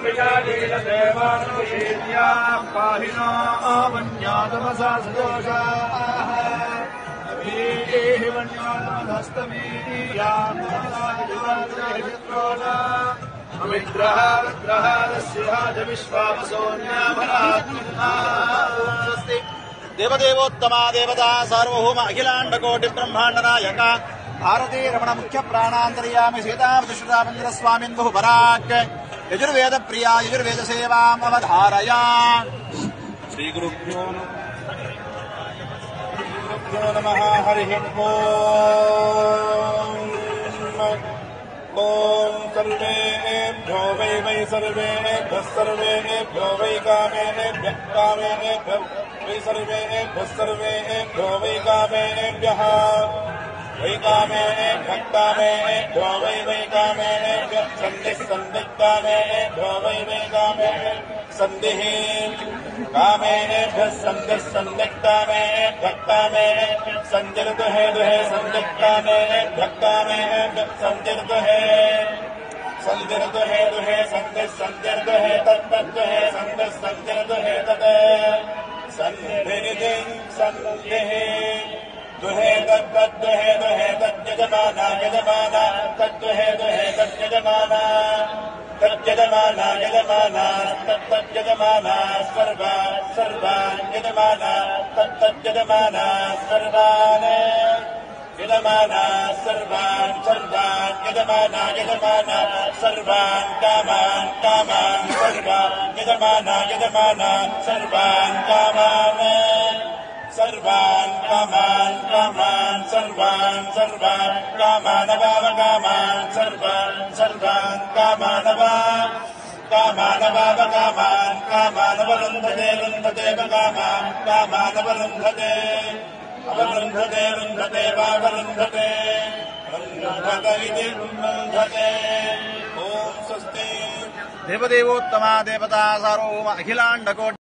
पाहिनो वन्यातमसा सदोषाः देवदेवोत्तमा देवता सार्वभौम अखिलांड कोटि ब्रह्मांड नायक भारती रमण मुख्य प्राणांतर्यामि सीतामृतश्रुतामंदिर स्वामिन् बहुपराक् यजुर्वेद प्रिया यजुर्वेद सेवाम् अवधारया। श्री गुरुभ्यो नमः। हरिः ओम सर्वेभ्यो वै सर्वेभ्यो वै कामेभ्यः वै सर्वेभ्यो वै कामेभ्यः वै कामेभ्यो वै कामेभ्यः सन्धिः कामेभ्यो वै कामेभ्यः सन्धिः कामेभ्यः सन्धिः कामेभ्यः संजर्तु है दुहे संजर् कामेभ्यः संजर्तु है दुहे संजर्तु है तत्तु है संजर्तु है तत् संधिः दुहे तद्दुहे दुहे तज्जमाना यजमाना तद्दुहे दुहे तज्जमाना तज्जमाना यजमाना तत्तज्जमाना सर्वान् यजमाना तत्तज्जमाना सर्वान् यजमाना सर्वान् यजमाना सर्वान् कामान् सर्वान् यजमाना सर्वान् कामान् सर्वान् कामान् सर्वान् कामानवावकामान् सर्वान् कामानवरुन्धते कामानवरुन्धते रुन्धते वावरुन्धते इति रुन्धते। ॐ स्वस्ति। देवदेवोत्तमा देवता सार्वभौम अखिलांड कोटि